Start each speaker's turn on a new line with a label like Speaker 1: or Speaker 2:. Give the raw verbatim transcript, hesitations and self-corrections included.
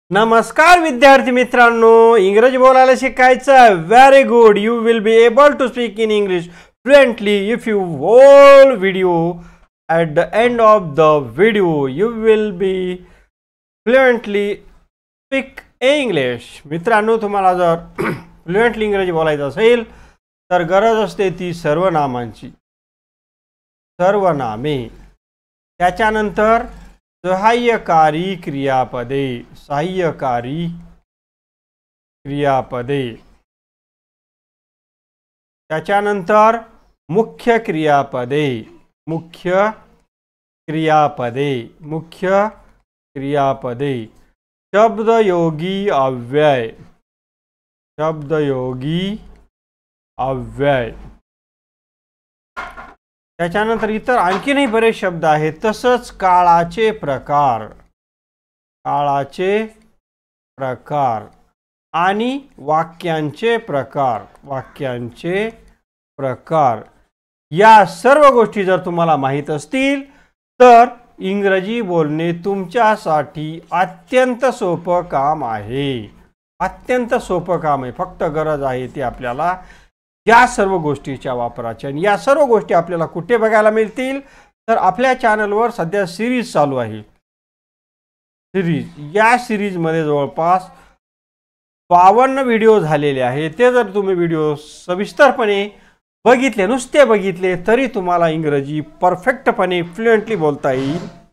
Speaker 1: नमस्कार विद्यार्थी मित्रांनो, इंग्रजी बोलायला शिकायचं. Very good. You will be able to speak in English fluently if you wall video. at the end of the video you will be fluently speak English. मित्रांनो, तुम्हाला जर फ्लुएंटली इंग्रजी बोलायचं असेल तर गरज असते ती सर्वनामांची. सर्वनामे, त्याच्यानंतर सहाय्यकारी क्रियापदे. सहाय्यकारी क्रियापदे, त्याच्यानंतर मुख्य क्रियापदे. मुख्य क्रियापदे. मुख्य क्रियापदे. शब्दयोगी अव्यय. शब्दयोगी अव्यय. त्याच्यानंतर इतर आणखीनही बरेच शब्द आहेत. तसंच काळाचे प्रकार. काळाचे प्रकार आणि वाक्यांचे प्रकार. वाक्यांचे प्रकार या सर्व गोष्टी जर तुम्हाला माहित असतील तर इंग्रजी बोलणे तुमच्यासाठी अत्यंत सोपं काम आहे. अत्यंत सोपं काम आहे. फक्त गरज आहे ती आपल्याला या सर्व गोष्टीच्या वापराची. आणि या सर्व गोष्टी आपल्याला कुठे बघायला मिळतील तर आपल्या चॅनलवर सध्या सिरीज चालू आहे. सिरीज या सिरीजमध्ये जवळपास बावन्न व्हिडिओ झालेले आहेत. ते जर तुम्ही व्हिडिओ सविस्तरपणे बघितले, नुसते बघितले, तरी तुम्हाला इंग्रजी परफेक्टपणे फ्लुएंटली बोलता येईल.